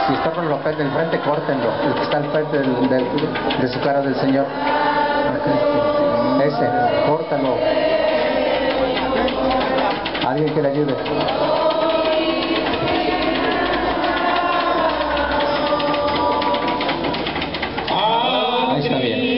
Si está con el papel del frente, córtenlo. El que está al frente de su cara del Señor. Ese, córtalo. Alguien que le ayude. Ahí está bien.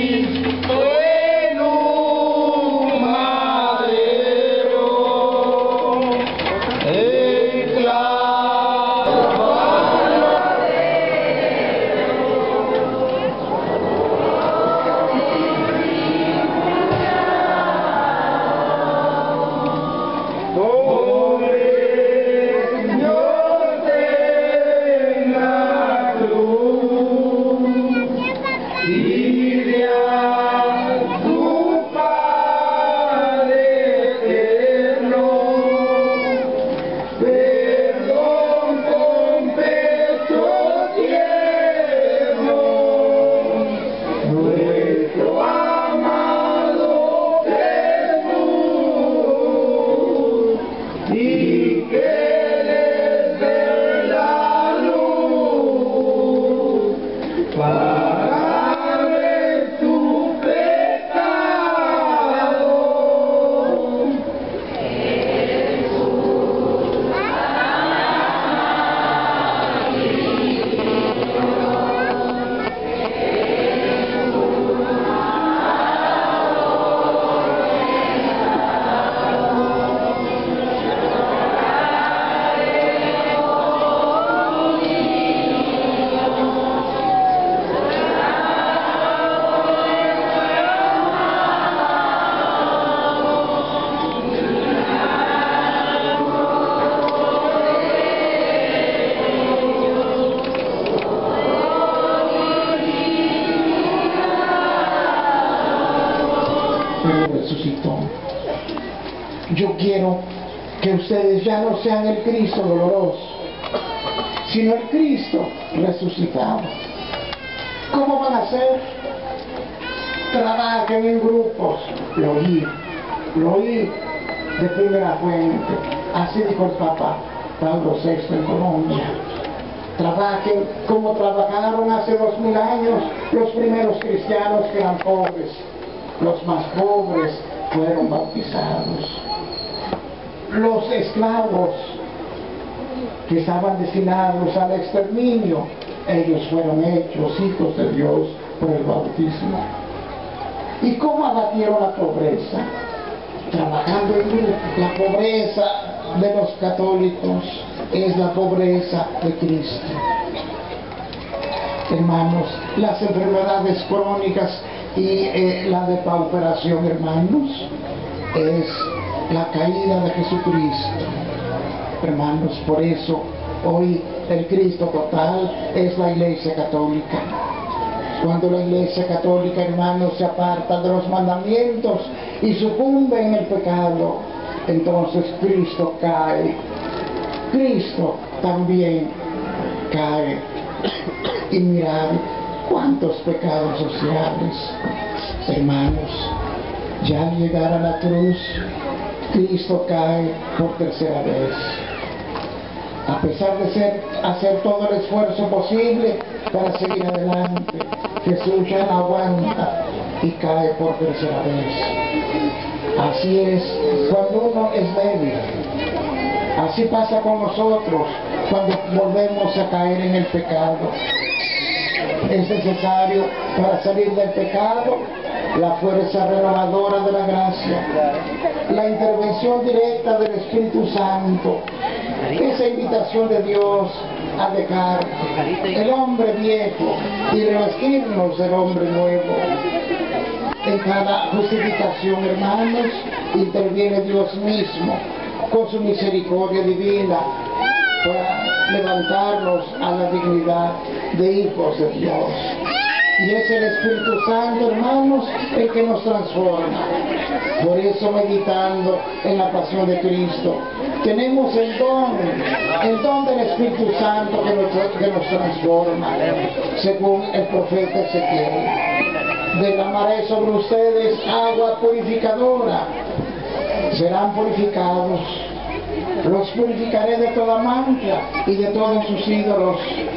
Resucitó. Yo quiero que ustedes ya no sean el Cristo doloroso, sino el Cristo resucitado. ¿Cómo van a ser? Trabajen en grupos. Lo oí de primera fuente. Así dijo el Papa Pablo VI en Colombia. Trabajen como trabajaron hace 2000 años los primeros cristianos que eran pobres. Los más pobres fueron bautizados. Los esclavos que estaban destinados al exterminio, ellos fueron hechos hijos de Dios por el bautismo. ¿Y cómo abatieron la pobreza? Trabajando en grupo. La pobreza de los católicos es la pobreza de Cristo. Hermanos, las enfermedades crónicas y la depauperación, hermanos, es la caída de Jesucristo. Hermanos, por eso hoy el Cristo total es la Iglesia Católica. Cuando la Iglesia Católica, hermanos, se aparta de los mandamientos y sucumbe en el pecado, entonces Cristo cae. Cristo también cae. Y mirad cuántos pecados sociales, hermanos. Ya al llegar a la cruz, Cristo cae por tercera vez. A pesar de hacer todo el esfuerzo posible para seguir adelante, Jesús ya no aguanta y cae por tercera vez. Así es cuando uno es débil. Así pasa con nosotros cuando volvemos a caer en el pecado. Es necesario, para salir del pecado, la fuerza renovadora de la gracia, la intervención directa del Espíritu Santo, esa invitación de Dios a dejar el hombre viejo y revestirnos del hombre nuevo. En cada justificación, hermanos, interviene Dios mismo con su misericordia divina para levantarnos a la dignidad de hijos de Dios. Y es el Espíritu Santo, hermanos, el que nos transforma. Por eso, meditando en la pasión de Cristo, tenemos el don del Espíritu Santo que nos transforma, según el profeta Ezequiel. Derramaré sobre ustedes agua purificadora, serán purificados. Los purificaré de toda mancha y de todos sus ídolos.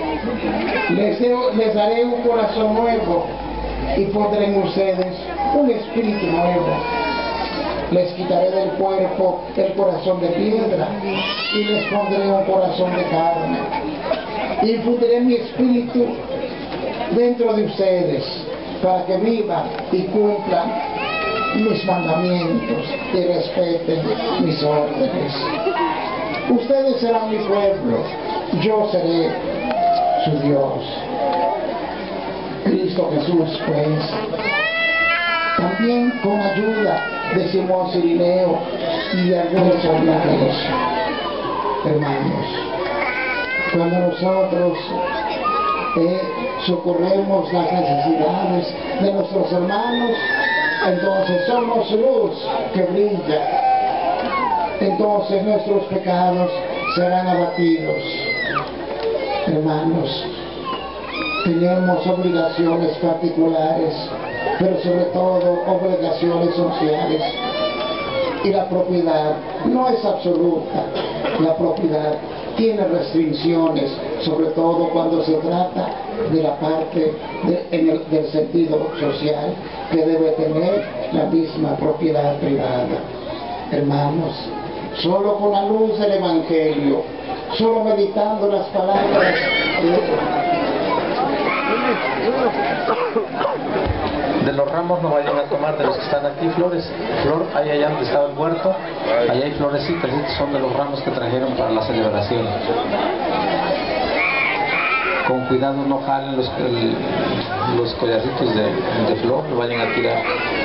Les daré un corazón nuevo y pondré en ustedes un espíritu nuevo. Les quitaré del cuerpo el corazón de piedra y les pondré un corazón de carne. Infundiré mi espíritu dentro de ustedes para que vivan y cumplan mis mandamientos y respeten mis órdenes. Ustedes serán mi pueblo, yo seré su Dios. Cristo Jesús, pues, también con ayuda de Simón Cirineo y de algunos soldados, hermanos, cuando nosotros socorremos las necesidades de nuestros hermanos, entonces somos luz que brilla. Entonces nuestros pecados serán abatidos. Hermanos, tenemos obligaciones particulares, pero sobre todo obligaciones sociales. Y la propiedad no es absoluta. La propiedad tiene restricciones, sobre todo cuando se trata de la parte del sentido social que debe tener la misma propiedad privada. Hermanos, solo con la luz del Evangelio, solo meditando las palabras de los ramos no vayan a tomar de los que están aquí flores. Flor, ahí allá donde estaba el huerto, ahí hay florecitas, estos son de los ramos que trajeron para la celebración. Con cuidado no jalen los collarcitos de flor, lo vayan a tirar.